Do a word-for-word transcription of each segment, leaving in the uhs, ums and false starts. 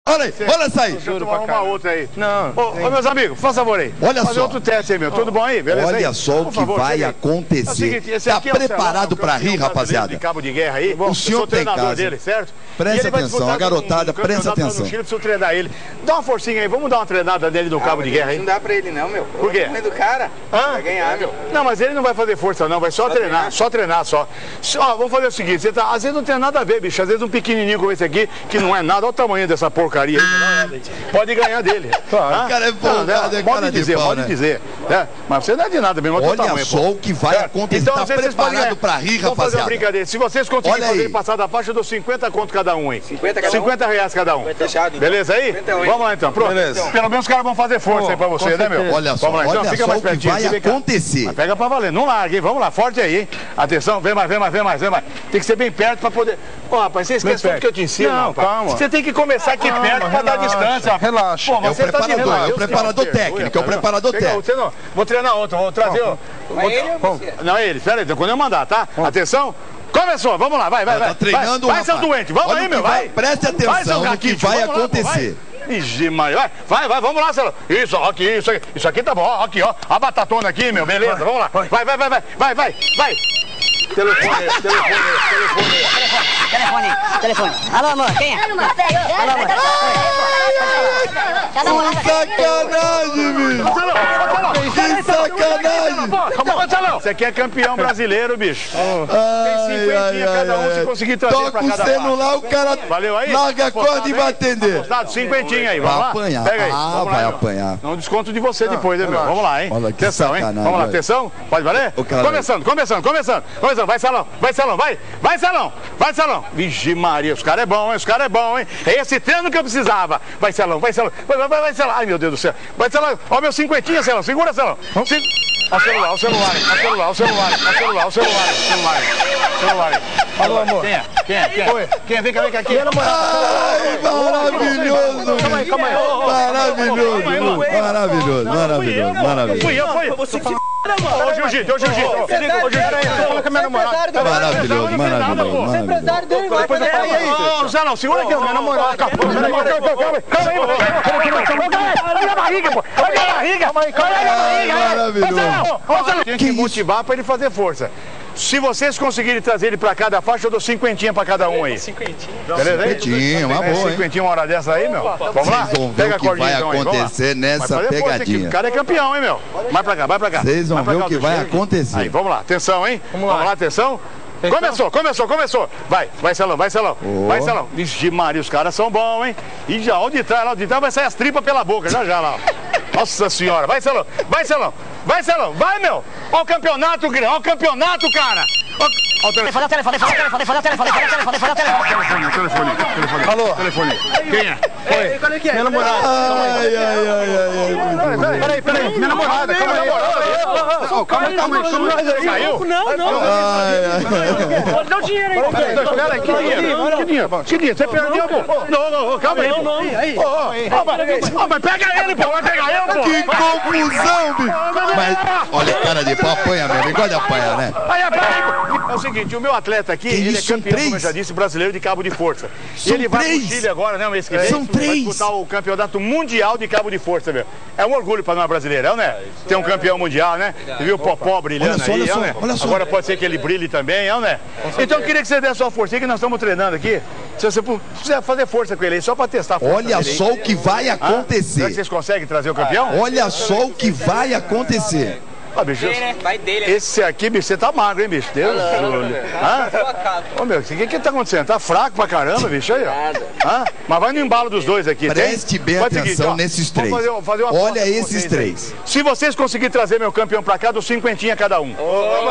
Olha aí, olha essa aí. Deixa eu arrumar outra aí. Não. Ô, ô, meus amigos, faz favor aí. Olha Fazer só. outro teste aí, meu. Tudo bom aí? Beleza? Olha aí? só o Por que favor, vai chega aí. acontecer. É o seguinte, esse Tá aqui é o preparado Celão, pra campeão rir, brasileiro rapaziada? de cabo de guerra aí. O senhor Eu sou tem treinador casa. dele, certo? Presta E ele vai atenção, disputar a garotada, um- um presta campeonato lá atenção. No Chile, preciso treinar ele. Dá uma forcinha aí, vamos dar uma treinada nele do cabo de guerra aí. Não dá pra ele não, meu. Por quê? O do cara Hã? vai ganhar, meu. Não, mas ele não vai fazer força não, vai só, Só treinar, treinar? só treinar, só. Ó, vamos fazer o seguinte, você tá, às vezes não tem nada a ver, bicho, às vezes um pequenininho como esse aqui, que não é nada, olha o tamanho dessa porcaria aí, pode ganhar dele. Claro. O cara é folgado, é cara Pode de dizer, pau, pode né? dizer. né? Mas você não é de nada mesmo, olha o teu Olha tamanho, só pô. o que vai É. acontecer. Então, Tá às vezes vocês podem preparado ganhar. pra rir, Vamos fazer uma rapaziada? brincadeira. Se vocês conseguirem Olha fazer aí. passar da faixa, eu dou cinquenta conto cada um, hein? cinquenta cada um? cinquenta reais cada um. Fechado, então. Beleza aí? cinquenta e um, hein? Vamos lá então, pronto. Beleza. Pelo menos os caras vão fazer força aí pra você, né, meu? Olha só, Vamos lá, então, olha fica só mais o que pertinho, vai vem cá. acontecer. Mas pega pra valer, não larga, hein? Vamos lá, forte aí, hein? Atenção, vem mais, vem mais, vem mais, vem mais. Tem que ser bem perto pra poder... Ó, rapaz, você esquece tudo que eu te ensino, Não, rapaz. calma. Você tem que começar aqui Calma, perto pra dar relaxa, distância. relaxa. Pô, É o você tá de preparador, relaxa. é o Deus preparador te abençoe, técnico, é o rapaz. preparador Pega técnico. Você não, vou treinar outro, vou trazer... o- Vai ele ou você? Não, é ele, espera aí, quando eu mandar, tá? Atenção, começou, vamos lá, vai, vai, Ela vai. tá treinando o vai, vai, seus rapaz. doentes, vamos Olha aí, o que meu, vai- vai. preste Vai, atenção seu no que Raquite, vai vamos lá, pô, acontecer. vai. Ixi, Maria, vai, vai, vai, vamos lá, Celão. Isso, aqui, isso aqui, isso aqui tá bom, ó, aqui, ó, a batatona aqui, meu, beleza, vamos lá. Vai, vai, vai, vai, vai, vai, vai. Telefone, telefone, telefone. Telefone, telefone. Alô, amor, quem é? Alô, amor. Tá namorando? Sacanagem, bicho! Que sacanagem! Calma, Celão. Você aqui é campeão brasileiro, bicho. Ai, cinquentinha cada um, se conseguir trazer Toca pra o cada celular, o cara Valeu aí? larga a corda e vai atender. Dado cinquentinha aí, Vai vamos lá? apanhar. Pega aí. Ah, vamos lá, vai meu. apanhar. Não desconto de você depois, né, meu? Vamos lá, hein? Olha que Atenção, hein? sacanagem, Vamos lá, velho. atenção. Pode valer? O cara- Começando, começando, começando. Começando, vai, Salão, vai, Salão, vai. Vai, Salão, vai, Salão. Vixe Maria, os caras é bom, hein? Os caras é bom, hein? É esse treino que eu precisava. Vai, Salão, vai, Salão. Vai, vai, vai, vai, Salão. Ai, meu Deus do céu. Vai, Salão. Ó, meu cinquentinha, Salão. Segura, Salão. Se... Ó o celular, ó o celular, ó o celular, ó o celular, ó o celular, ó o celular, ó o celular, ó o celular. Alô, amor. Quem é? Quem é? Quem é? Oi. Quem é? Vem cá, vem cá, aqui. Ai, maravilhoso! Calma aí, calma aí. Maravilhoso, maravilhoso, maravilhoso, maravilhoso. Fui eu, foi. Você que Ô, Jiu-Jitsu, ô, Jiu-Jitsu. Ô, Jiu-Jitsu, fala com a minha namorada. Maravilhoso, maravilhoso, maravilhoso. dele, vai Depois eu falo aí. Ô, Zé, não, segura aqui, minha namorada. Calma aí, calma aí. Olha a barriga, pô. Olha a barriga. Olha a barriga. Maravilhoso. Tem que motivar pra ele fazer força. Se vocês conseguirem trazer ele pra cada faixa, eu dou cinquentinha pra cada um aí. Cinquentinho. Beleza aí? Cinquentinha, uma boa, hein? Cinquentinha, uma hora dessa aí, meu. Vamos lá? Vocês vão ver Pega o a que cordinha, vai então, aí. Vamos lá. acontecer nessa Vai fazer força aqui. pegadinha. O cara é campeão, hein, meu? Vai pra cá, vai pra cá. Vocês vão Vai pra ver cá, o que Aldo, vai chega. acontecer. Aí, vamos lá. Atenção, hein? Vamos lá, atenção. Começou, começou, começou. Vai, vai, Celão, vai, Celão. Oh. Vai, Celão. Vixe, Maria, os caras são bons, hein? E já, onde trás, lá de trás vai sair as tripas pela boca, já, já, lá. Nossa senhora. Vai, Celão. Vai, Celão. Vai, Celão. Vai, meu. Ó o campeonato, Grão. Ó o campeonato, cara. Ó o telefone. Telefone, telefone, telefone, telefone, telefone, telefone, telefone, telefone. Telefone, telefone. Alô? Telefone. Quem é? Oi. Qual é que é? Minha namorada. Ai, ai, ai, ai, ai. Peraí, peraí. Minha namorada, calma aí. Calma aí, calma aí. Saiu? Não, não. Ai, ai. Dá o dinheiro aí. Espera aí, que dinheiro? Que dinheiro? Que dinheiro? Você perdeu, pô? Não, não, não, calma aí. Não, não. Ó, ó, mas- ó, mas pega ele, pô. Vai pegar ele, pô. Que confusão, bicho! Mas, olha, cara de pau, apanha mesmo, igual de apanhar, né? Aí, peraí. É o seguinte, o meu atleta aqui, Que ele isso, é são campeão, como eu três? já disse, brasileiro de cabo de força. São ele vai três? pro Chile agora, né, mês que vem. São Vai três? disputar o campeonato mundial de cabo de força, meu. É um orgulho pra nós brasileiros, né? Ter um campeão mundial, né? Você viu o Popó brilhando Olha só, aí, olha só, né? olha só. Agora pode ser que ele brilhe também, né? Então eu queria que você desse sua força aí, que nós estamos treinando aqui. Se você quiser fazer força com ele aí, só pra testar a força Olha dele aí. só o que vai Será que acontecer. vocês conseguem trazer o campeão? Olha só o que vai acontecer. Ah, bicho, Vai dele. esse aqui, bicho, você tá magro, hein, bicho? Deus. Hã? Ô, meu, o que que tá acontecendo? Tá fraco pra caramba, bicho, aí, ó. Hã? Mas vai no embalo dos dois aqui, tem? Preste bem Faz o atenção seguinte, ó, nesses vamos três. fazer- fazer uma Olha aposta com esses vocês aí. três. Se vocês conseguirem trazer meu campeão pra cá, dos cinquentinha cada um.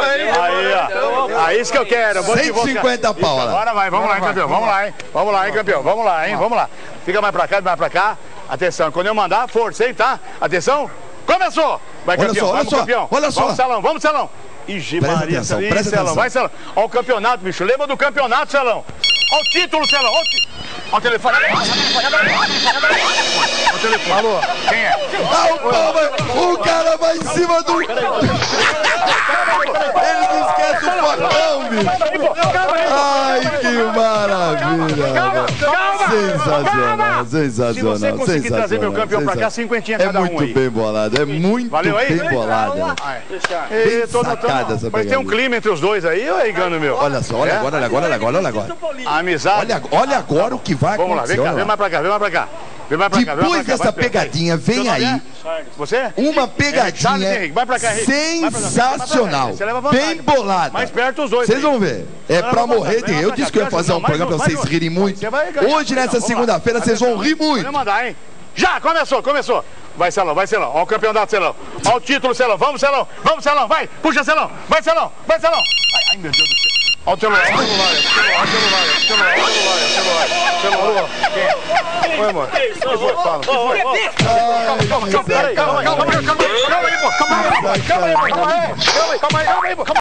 Aí, ó. Aí, isso que eu quero. Vou cento e cinquenta pau, olha lá. Agora vai, vamos lá, hein, campeão. Vamos lá, hein. Vamos lá, hein, campeão. Vamos lá, hein. Vamos lá. Fica mais pra cá, mais pra cá. Atenção, quando eu mandar, força, hein, tá? Atenção. Começou! Vai, Olha campeão, só, olha vamos, só, campeão. olha só. Vamos, Celão, vamos, Celão. Ixi, Presta Maria, atenção, Ih, presta Celão, atenção. vai, Celão. Olha o campeonato, bicho. Lembra do campeonato, Celão? Olha o título, Celão. Olha o, ti... Olha o telefone. Olha o telefone. telefone. Alô? Quem é? Ah, o Palmer! O cara vai em cima do... Ele não esquece o facão, bicho! Ai, que maravilha! Sensacional, sensacional, Se você conseguir trazer meu campeão pra cá, cinquentinha É cada um aí. muito bem bolado, é muito Valeu aí? bem bolada. Ei, tô sacada notando. essa Mas tem um pegadinha. clima entre os dois aí, ou é engano meu? Olha só, olha É? agora, olha agora, olha agora, olha agora. Amizade. Olha, olha agora o que vai Vamos lá, acontecer. vem cá, olha vem lá. mais pra cá, vem mais pra cá. Vem mais pra cá, vem mais Depois pra cá. dessa vai, vem. pegadinha, vem Seu nome aí é? Você? uma Charles pegadinha Henrique, vai pra cá, Henrique. Vai pra cá, sensacional, você leva vantagem. bem bolada. Mais perto os dois Vocês aí. vão ver. É Não, pra não, não, morrer de não, rir. não, Eu disse que eu ia fazer não, um mais programa um, pra mais vocês um. rirem muito. Você vai ganhar. Hoje, nessa Vamos lá. segunda-feira, vocês vão rir muito. Vamos mandar, hein? Já, começou, começou. Vai, Celão, vai, Celão. Olha o campeonato, Celão. Olha o título, Celão. Vamos, Celão. Vamos, Celão. Vai. Puxa, Celão. Vai, Celão. Vai, Celão. Ai, ai, meu Deus do céu. Olha o celular, olha o celular, olha o celular, olha o celular, olha o celular, olha o celular, o celular. Quem é? Oi, amor. O que foi? Fala. O que foi? Calma, calma, calma, calma, calma, calma, calma, calma aí, pô. Calma aí, calma aí, calma aí, calma aí, calma aí, calma aí, calma aí,